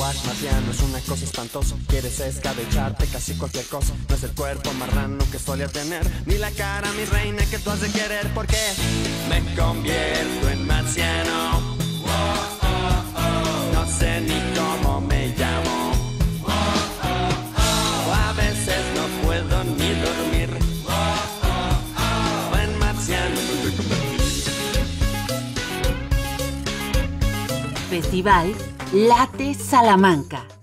Wash marciano es una cosa espantosa. Quieres escabecharte casi cualquier cosa. No es el cuerpo marrano que solía tener, ni la cara, mi reina, que tú has de querer. Porque me convierto en marciano. No sé ni cómo me llamo. A veces no puedo ni dormir. En marciano. Festival Late Salamanca.